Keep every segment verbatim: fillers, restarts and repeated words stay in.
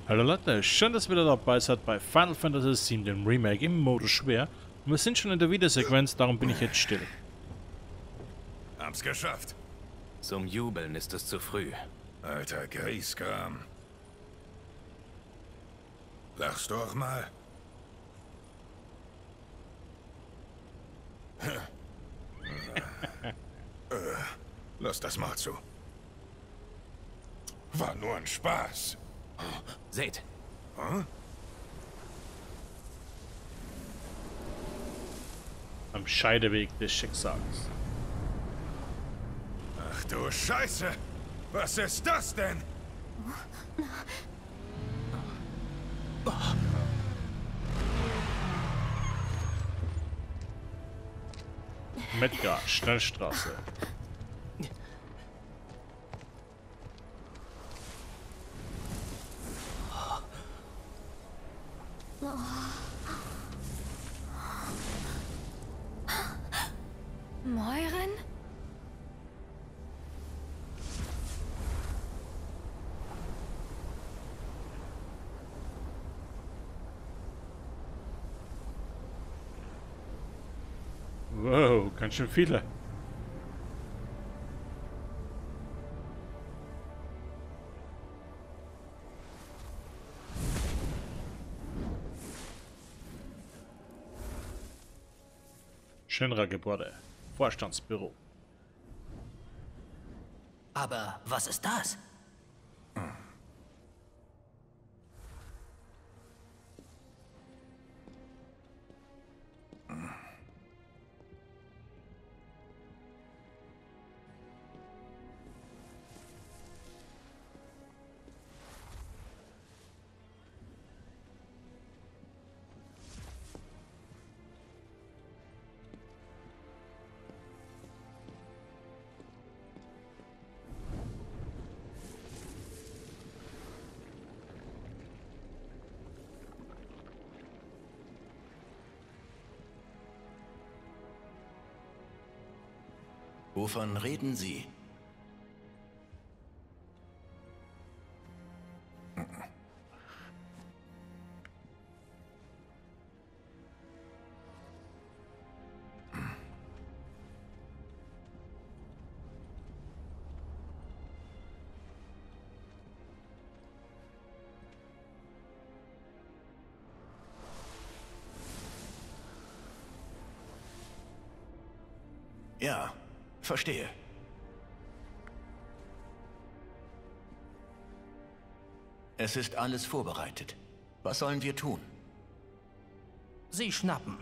Hallo Leute, schön, dass ihr wieder dabei seid bei Final Fantasy sieben, dem Remake im Modus schwer. Und wir sind schon in der Videosequenz, darum bin ich jetzt still. Haben's geschafft. Zum Jubeln ist es zu früh. Alter Grieskram. Lachst doch mal. äh, lass das mal zu. War nur ein Spaß. Seht. Hm? Am Scheideweg des Schicksals. Ach du Scheiße! Was ist das denn? Medgar, Schnellstraße. Moiren? Wow, ganz schön viele. Shinra-Gebäude. Vorstandsbüro. Aber was ist das? Wovon reden Sie? Ja, verstehe. Es ist alles vorbereitet. Was sollen wir tun? Sie schnappen.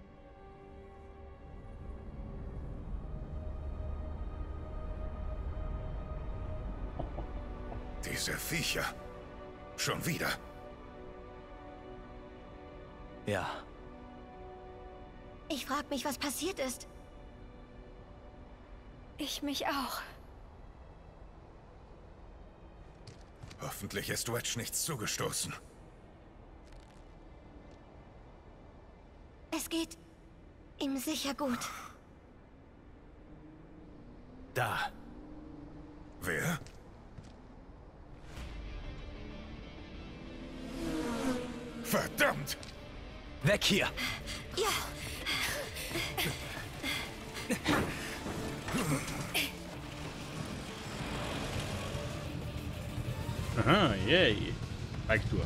Diese Viecher. Schon wieder. Ja. Ich frag mich, was passiert ist. Ich mich auch. Hoffentlich ist Wedge nichts zugestoßen. Es geht ihm sicher gut. Da. Wer? Verdammt! Weg hier! Ja. Aha, yay. Bike-Tour.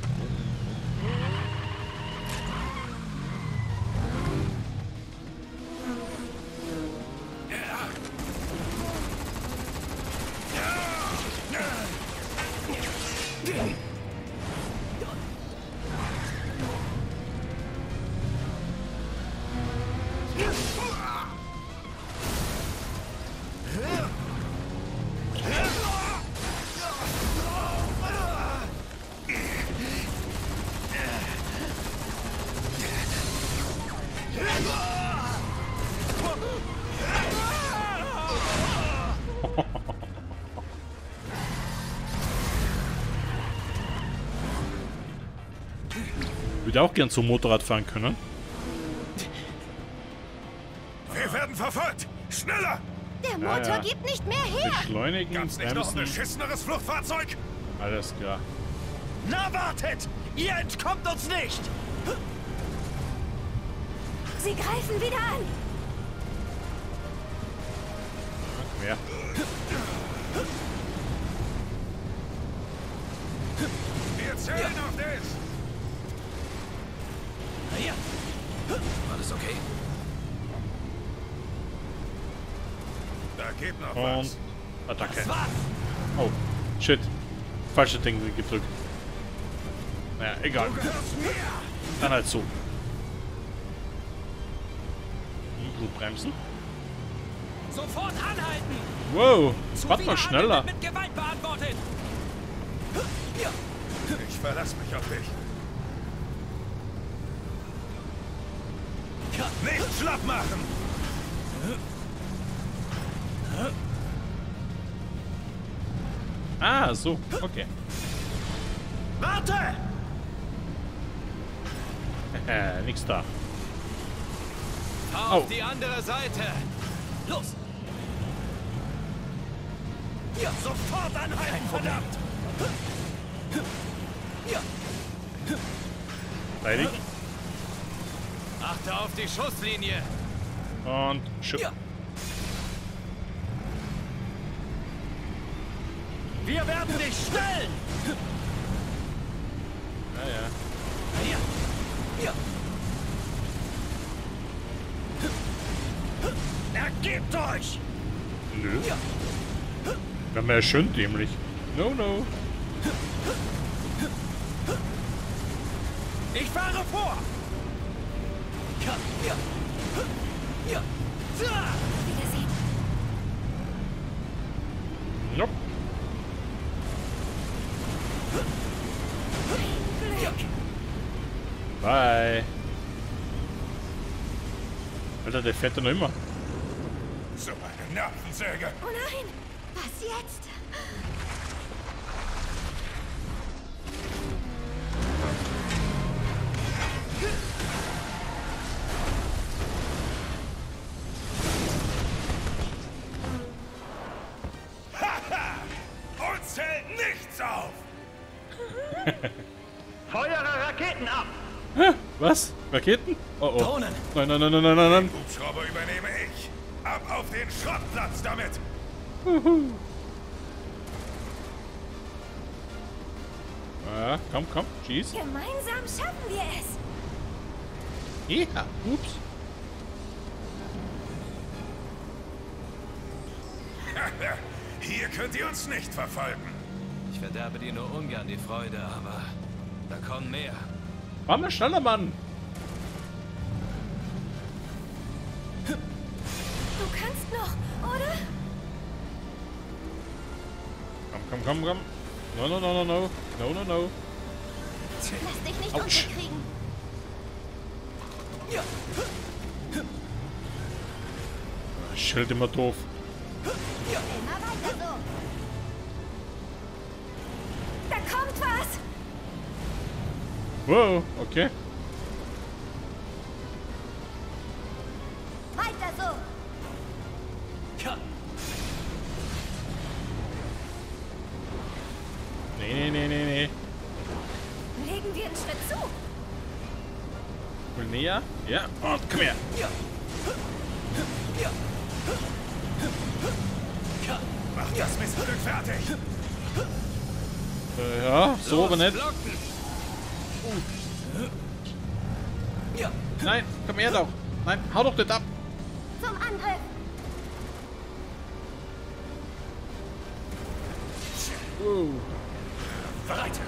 Würde auch gern zum Motorrad fahren können. Wir werden verfolgt! Schneller! Der Motor Ja, ja. gibt nicht mehr her. Beschleunigen, Gab's nicht noch ein bremsen. beschisseneres Fluchtfahrzeug? Alles klar. Na, wartet! Ihr entkommt uns nicht! Sie greifen wieder an. Komm her. Wir zählen auf dich! Hier. Alles okay? Da geht noch Und was. Attacke. Was? Oh, shit. Falsche Ding gedrückt. Naja, egal. Du gehörst mir! Dann halt so. Blutbremsen. Sofort anhalten! Wow, Zu warte mal viele schneller. Angriffe mit Gewalt beantwortet! Ja. Ich verlasse mich auf dich. Nicht schlapp machen! Ah, so, okay. Warte! Äh, nix da. Auf Oh. die andere Seite! Los! Ja, sofort anhalten, verdammt! Ja, Verteidigen. Achte auf die Schusslinie! Und schub. ja. Wir werden dich stellen! Ja, ja. Ja, ja. Ergebt euch! Nö. Ja, Wäre mir schön dämlich. No, no. ich fahre vor! Ja, ja. Ja. Ja. Wiedersehen. Nope. Glück. Bye. Alter, der fährt ja noch immer. So eine Nervensäge! Oh nein. Was jetzt? Uns hält nichts auf! Feuere Raketen ab! Hä? Was? Raketen? Oh oh. Drohnen! Nein, nein, nein, nein, nein, nein, nein. Hubschrauber übernehme ich! Ab auf den Schrottplatz damit! Ja, komm, komm. Schieß. Gemeinsam schaffen wir es. Ja. Ups. Hier könnt ihr uns nicht verfolgen. Ich verderbe dir nur ungern die Freude, aber da kommen mehr. Fahr mal schneller, Mann. Du kannst noch, oder? Komm, komm, komm, komm. No, no, no, no, no. No, no, no. Lass dich nicht Autsch. unterkriegen. Ja, Schild immer doof. Immer weiter so. Da kommt was. Wow, okay. Weiter so. ja. Nee, nee, nee, nee, nee. Legen wir einen Schritt zu. Wohl näher? Ja. Und komm her. Ja. Ja. Ja. Mach das Miststück fertig! Äh, ja, so aber nicht. Blocken! Ja. Nein, komm her doch. Nein, hau doch nicht ab. Zum Angriff. Wow. Bereit.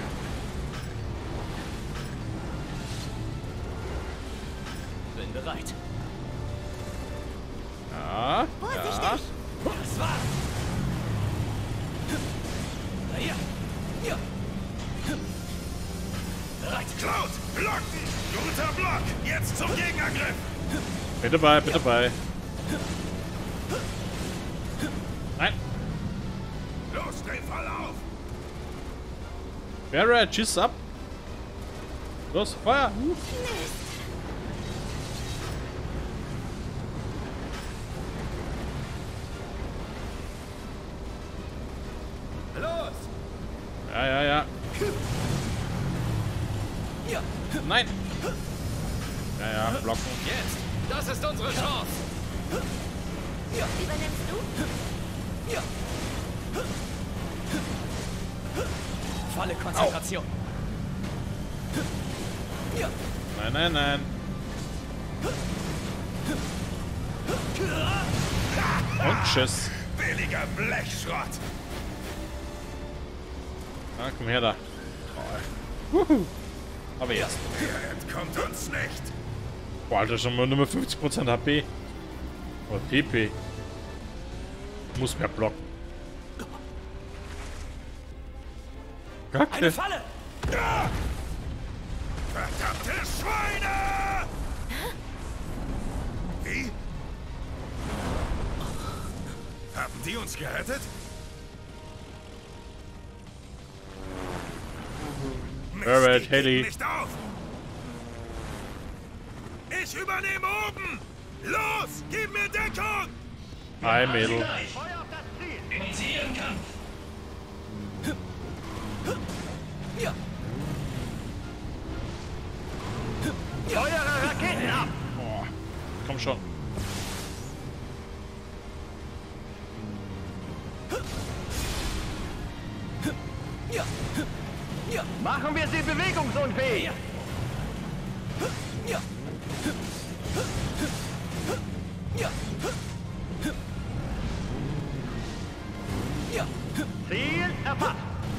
Bin bereit. Ja, ja. Vorsichtig. Das war's. Na ja. Ja. Bereit. Cloud, blocken! Guter Block! Jetzt zum Gegenangriff! Bitte bei, bitte bei. Nein. Los, dreh voll auf! Barrett, schieß ab. Los, Feuer. Uh. Mist. Los! Ja, ja, ja. Nein! Ja, ja, blocken. Jetzt! Das ist unsere Chance! Übernimmst du? Volle Konzentration. Nein, nein, nein. Und tschüss. Billiger Blechschrott. Ah, komm her da. Oh. Wuhu. Aber jetzt. Er entkommt uns nicht. Boah, Alter, schon mal nur fünfzig Prozent H P. Oder P P. Muss mehr blocken. Kacke. Eine Falle! Ja! Verdammte Schweine! Wie? Haben die uns gerettet? Alright, Mist, die Heli. geben nicht auf! Ich übernehme oben! Los, gib mir Deckung! Hi, Mädel. Initiieren Kampf. Feuere Raketen ab! Boah. Komm schon. Machen wir sie bewegungsunfähig! Ziel erfasst!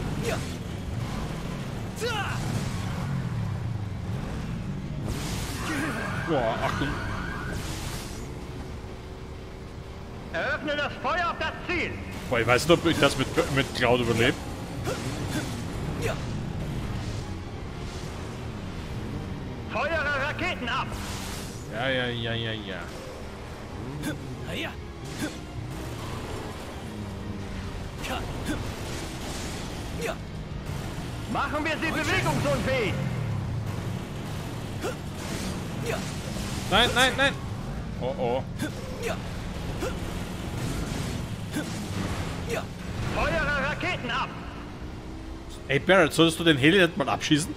Boah, Achtung. Eröffne das Feuer auf das Ziel! Boah, ich weiß nicht, ob ich das mit, mit Cloud überlebe. Feuere Raketen ab! Ja, ja, ja, ja, ja. Ja. Machen wir sie bewegungsunfähig! Nein, nein, nein. Oh, oh. Feuere Raketen ab! Ey, Barrett, solltest du den Heli nicht mal abschießen?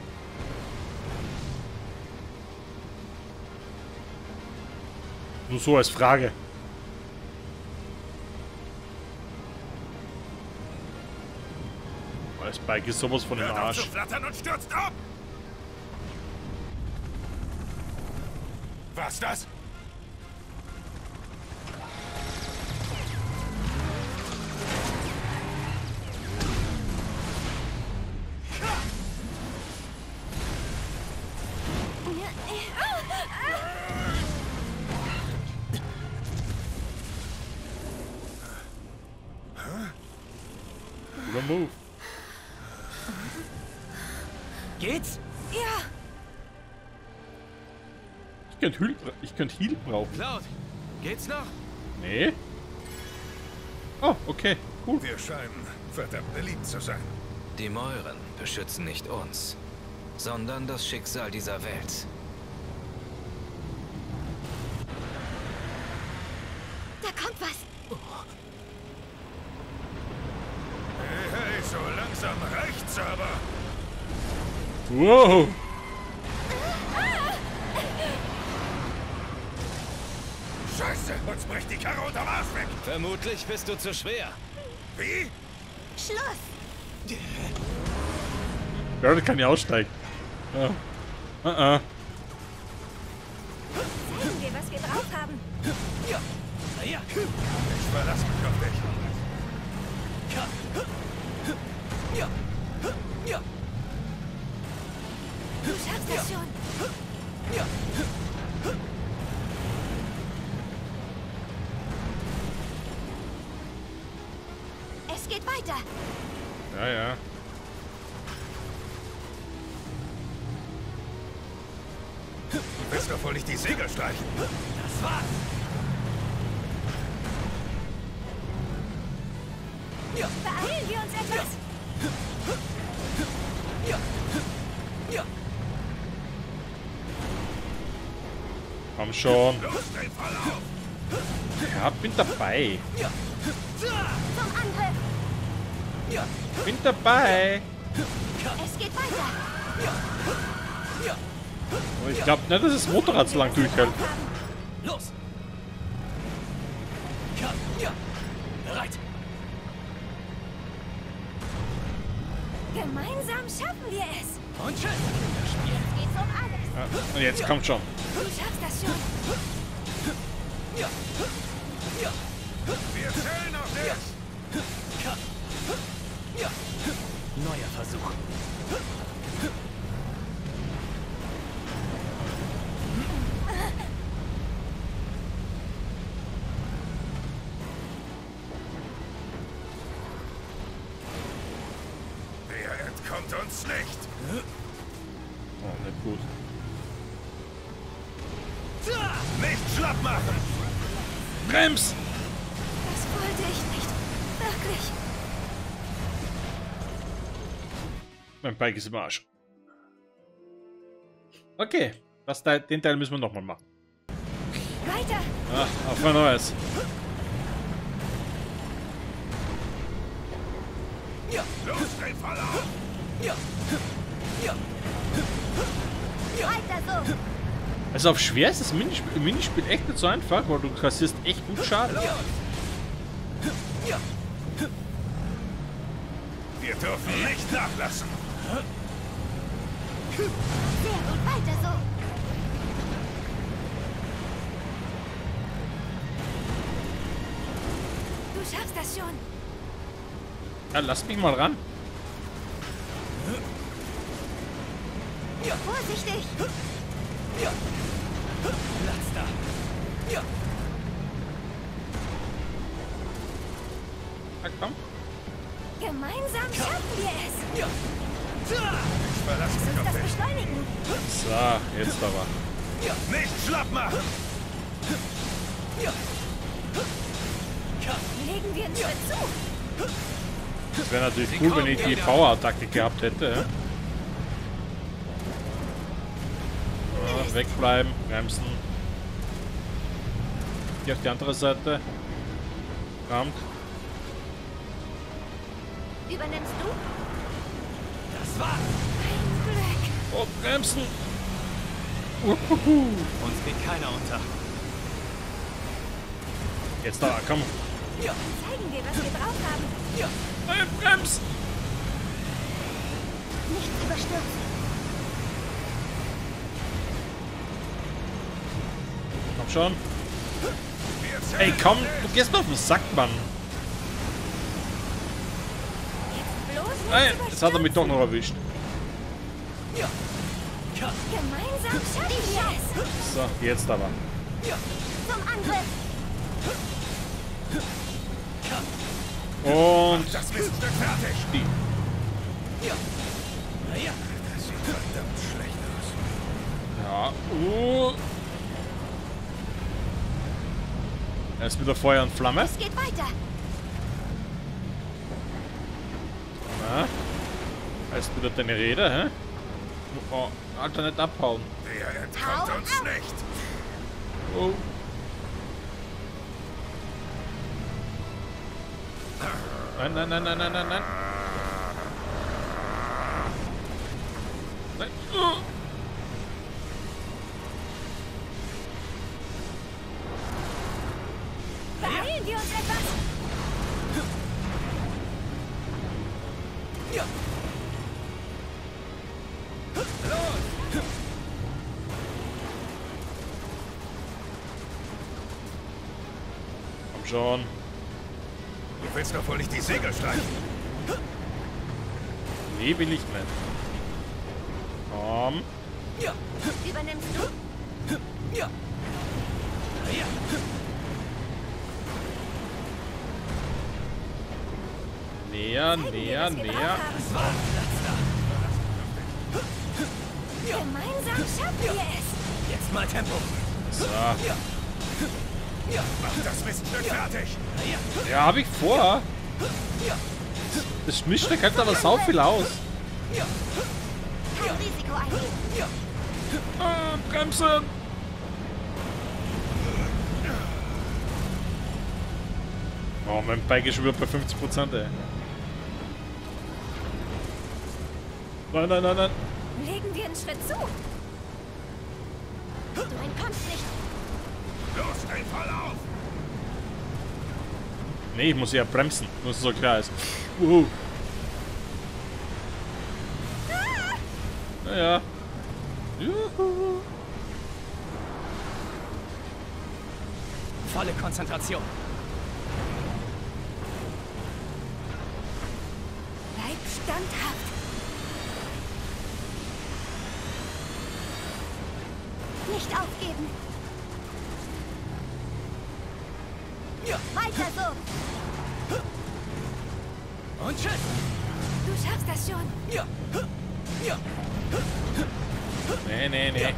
Nur so als Frage. Das Bike ist sowas von im Hört auf zu Arsch. flattern und stürzt ab! Was das? Guter Move. Geht's? Ja, Ich könnte Heal, ich könnte Heal brauchen. Cloud, geht's noch? Nee. Oh, okay. Cool. Wir scheinen verdammt beliebt zu sein. Die Mäuren beschützen nicht uns, sondern das Schicksal dieser Welt. da kommt was. Hey, hey, so langsam reicht's aber. Wow. Scheiße, uns bricht die Karre unterm Arsch weg. Vermutlich bist du zu schwer. Wie? Schluss. Barrett kann ja aussteigen. Ja. Uh -uh. Zeigen wir, was wir drauf haben. Ich verlasse mich auf dich. Du schaffst das schon. Es geht weiter. Ja, ja. Du willst doch wohl nicht die Segel streichen. Das war's! Beeilen wir uns etwas. Komm schon. Los, stell voll auf. Ja, bin dabei. Zum Angriff. Bin dabei. Es geht weiter. Aber ich glaube nicht, dass das Motorrad so lang durchhält. Los! Ja, ja. Bereit. Gemeinsam schaffen wir es. Und tschüss. Jetzt geht's um alles. Ja, und jetzt kommt schon. Du schaffst das schon. Ja. Ja. Wir zählen auf dich! Ja. Ja. Neuer Versuch. Der entkommt uns nicht! Oh, nicht gut. Nicht schlapp machen! Brems! Das wollte ich nicht. Wirklich. Mein Bike ist im Arsch. Okay, das Teil, den Teil müssen wir nochmal machen. Weiter. Ach, auf ein neues. Ja. Los, stell voll auf! Ja. Ja. Weiter so. Also auf schwer ist das Minispiel, Minispiel echt nicht so einfach, weil du kassierst echt gut Schaden. Ja. Ja. Wir dürfen nicht nachlassen! Sehr gut. Weiter so. Du schaffst das schon. Ja, lass mich mal ran. Ja. Vorsichtig. Ja. Platz da. Ja. Ja, komm. Gemeinsam schaffen wir es. Ja. Ich verlasse Lass mich uns auf das dich! beschleunigen. So, jetzt aber. Nicht schlapp machen! Ja. Ja. Legen wir einen Schritt zu. Das wäre natürlich cool, wenn ich die Power-Attacke gehabt hätte. Ja? Ja, wegbleiben, bremsen. Hier auf die andere Seite. Rammt. Übernimmst du? Das war. Ein Glück. Oh, bremsen! Uhuhu. Uns geht keiner unter. Jetzt da, komm. Ja. Zeigen wir, was wir drauf haben. Ja. Nein, brems! Nichts überstürzen. Komm schon. Wir zählen Ey, komm, auf du dich. gehst mir auf den Sack, Mann. Bloß nicht Nein, jetzt hat er mich doch noch erwischt. Ja. Ja. Gemeinsam schaffen wir es. So, jetzt aber. Ja. Zum Angriff. Und Das Miststück fertig! die. Ja. Na ja. Das sieht verdammt schlecht aus. Ja. Uh. Er ist wieder Feuer und Flamme. Es geht weiter. Ja. Er ist wieder deine Rede, hä? Oh, Alter, nicht abhauen. Der entkommt Hau uns ab. nicht! Oh. Nein, nein, nein, nein, nein, nein, nein. Nein. Oh. Beeilen wir uns etwas. Ja. Komm schon. Du willst doch wohl nicht die Segel streichen? Nee, will ich nicht. Komm. Ja. Übernimmst du? Ja. Na ja. Näher, Zeigen wir, näher, was wir näher. drauf haben. Das war. Platz da. Ja. Gemeinsam schaffen wir es. Jetzt mal Tempo. So. Ja. Ja. Mach das Miststück fertig! Na ja. Ja, hab ich vor. Ja. Das Mischstück hält aber sau viel aus. Ja. Kein Risiko eingehen. Ja. Ah, bremsen. Oh, mein Bike ist schon wieder bei fünfzig Prozent, ey. Nein, nein, nein, nein. Legen wir einen Schritt zu. Du entkommst nicht. Los, steh voll auf! Nee, ich muss ja bremsen, nur so klar ist. Uhu. Naja. Juhu. Volle Konzentration. Bleib standhaft. Nicht aufgeben. Ja. Weiter so. Und tschüss. Du schaffst das schon. Ja. Ja. Nee, nee, nee. Ja.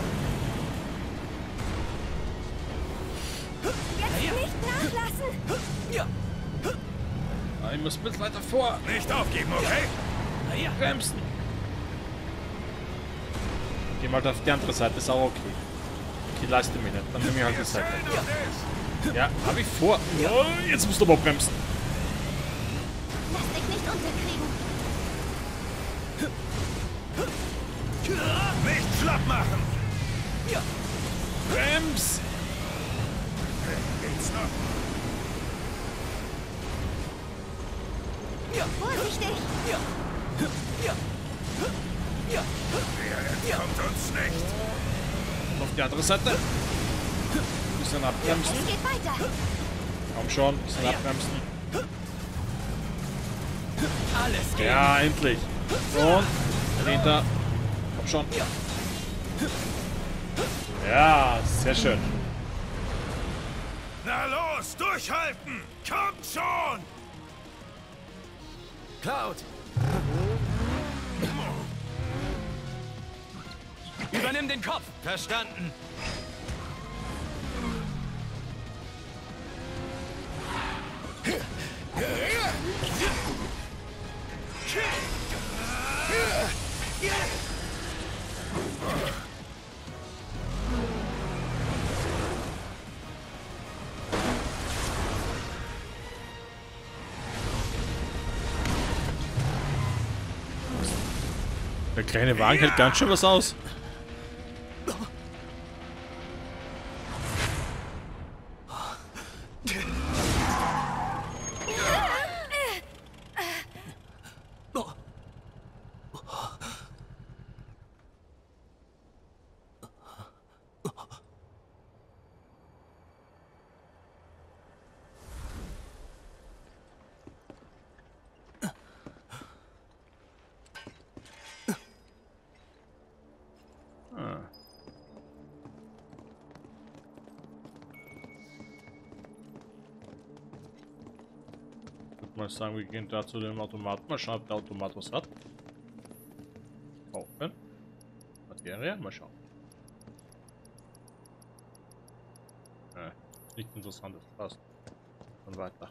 Jetzt nicht nachlassen. Ja. Ich muss ein bisschen weiter vor. Nicht aufgeben, okay? Ja. Bremsen. Geh mal auf die andere Seite, ist auch okay. Okay, leiste mir nicht. Dann nehme ich halt die Seite. Schön und ist. Ja, hab ich vor. Oh, jetzt musst du aber bremsen. Lass dich nicht unterkriegen. Nicht schlapp machen! Ja. Brems! Geht's noch? Ja. Vorsichtig. Ja. Ja. Ja. Er entkommt uns nicht! Auf die andere Seite. Ein bisschen abbremsen. Es geht weiter. Komm schon, ein bisschen abbremsen. Alles geht. Ja, endlich. Und dahinter. Komm schon. Ja, sehr schön. Na los, durchhalten! Kommt schon! Cloud. Übernimm den Kopf. Verstanden. Der kleine Wagen hält ganz schön was aus. Mal sagen, wir gehen da zu dem Automaten. Mal schauen, ob der Automat was hat. Kaufen. Materie, mal schauen. Äh, nichts Interessantes. Passt. Dann weiter.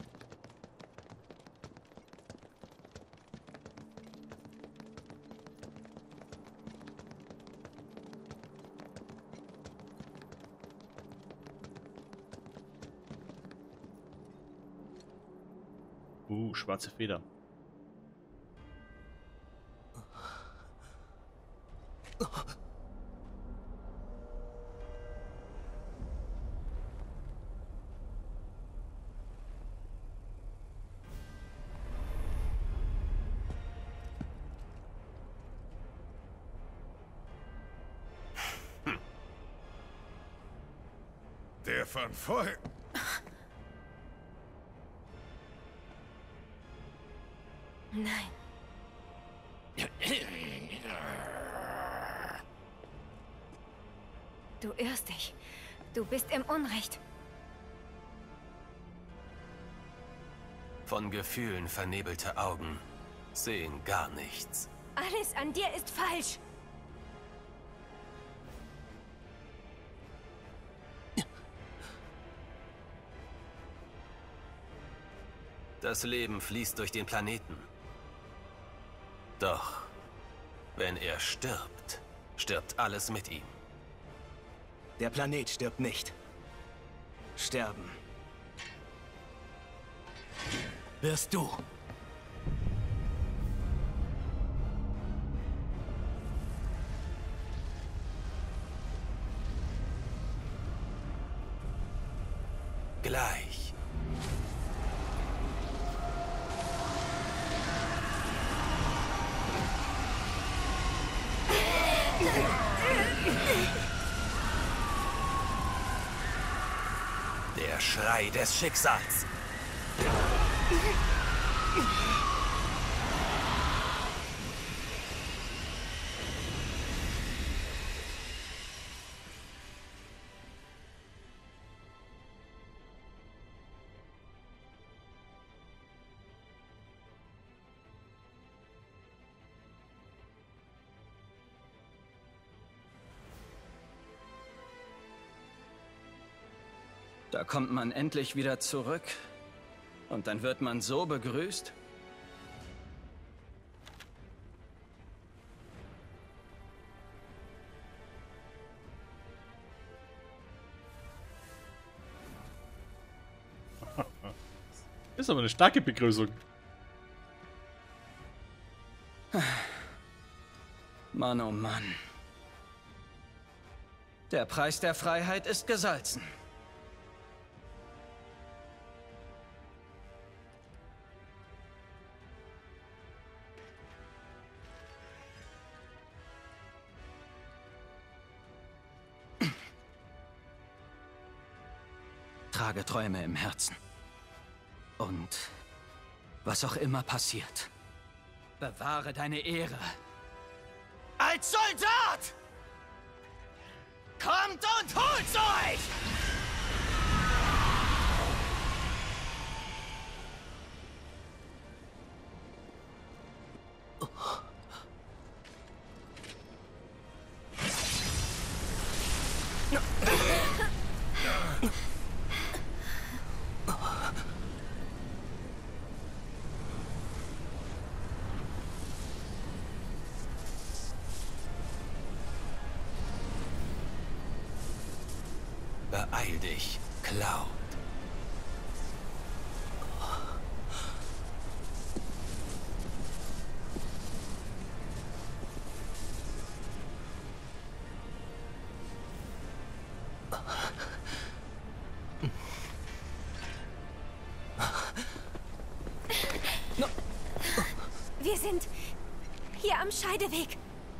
Uh, schwarze Feder. Der von vorher. Nein. Du irrst dich. Du bist im Unrecht. Von Gefühlen vernebelte Augen sehen gar nichts. Alles an dir ist falsch. Das Leben fließt durch den Planeten. Doch, wenn er stirbt, stirbt alles mit ihm. Der Planet stirbt nicht. Sterben wirst du. Gleich. Der Schrei des Schicksals. Da kommt man endlich wieder zurück. Und dann wird man so begrüßt. Ist aber eine starke Begrüßung. Mann, oh Mann. Der Preis der Freiheit ist gesalzen. Trage Träume im Herzen. Und was auch immer passiert, bewahre deine Ehre. Als Soldat! Kommt und holt's euch! Beeil dich, Cloud. Wir sind hier am Scheideweg.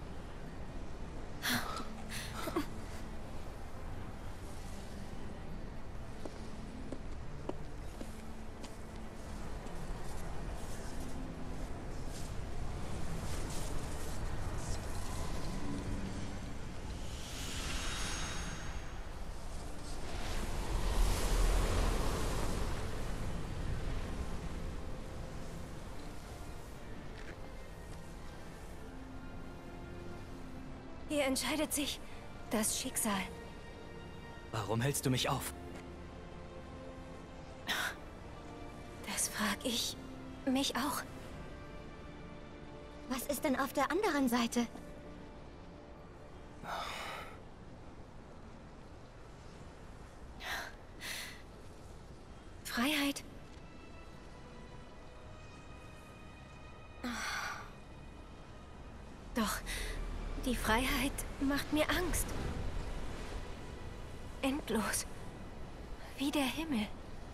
Hier entscheidet sich das Schicksal. Warum hältst du mich auf? Das frag ich mich auch. Was ist denn auf der anderen Seite? Freiheit. Doch die Freiheit macht mir Angst. Endlos. Wie der Himmel.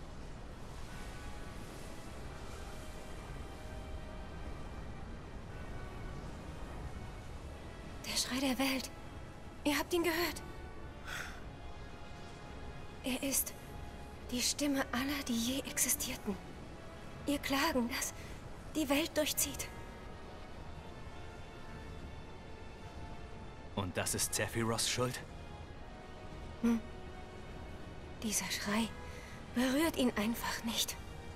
Der Schrei der Welt. Ihr habt ihn gehört. Er ist die Stimme aller, die je existierten. Ihr Klagen, das die Welt durchzieht. Und das ist Sephiroths Schuld? Hm. Dieser Schrei berührt ihn einfach nicht.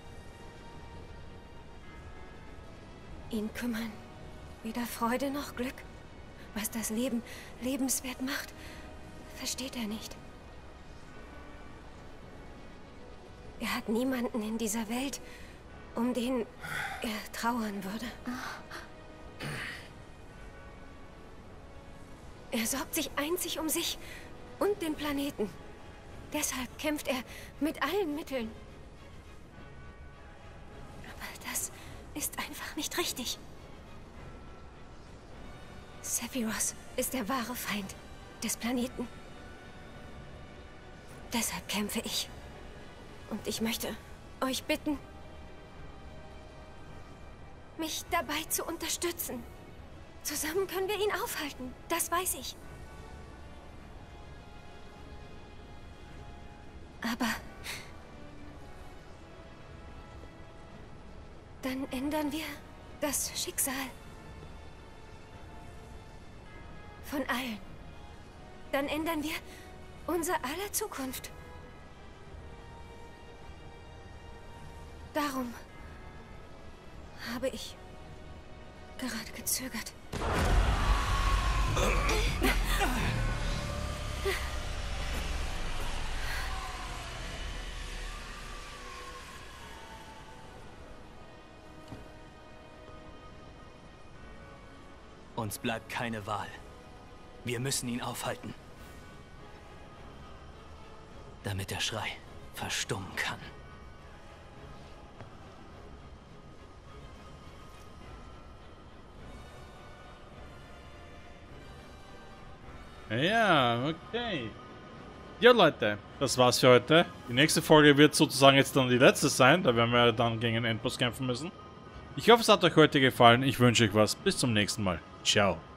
Ihn kümmern weder Freude noch Glück. Was das Leben lebenswert macht, versteht er nicht. Er hat niemanden in dieser Welt, um den er trauern würde. Er sorgt sich einzig um sich und den Planeten. Deshalb kämpft er mit allen Mitteln. Aber das ist einfach nicht richtig. Sephiroth ist der wahre Feind des Planeten. Deshalb kämpfe ich. Und ich möchte euch bitten, mich dabei zu unterstützen. Zusammen können wir ihn aufhalten, das weiß ich. Aber dann ändern wir das Schicksal von allen. Dann ändern wir unser aller Zukunft. Darum habe ich gerade gezögert. Uns bleibt keine Wahl. Wir müssen ihn aufhalten. Damit der Schrei verstummen kann. Ja, okay. Ja, Leute, das war's für heute. Die nächste Folge wird sozusagen jetzt dann die letzte sein. Da werden wir dann gegen einen Endboss kämpfen müssen. Ich hoffe, es hat euch heute gefallen. Ich wünsche euch was. Bis zum nächsten Mal. Ciao.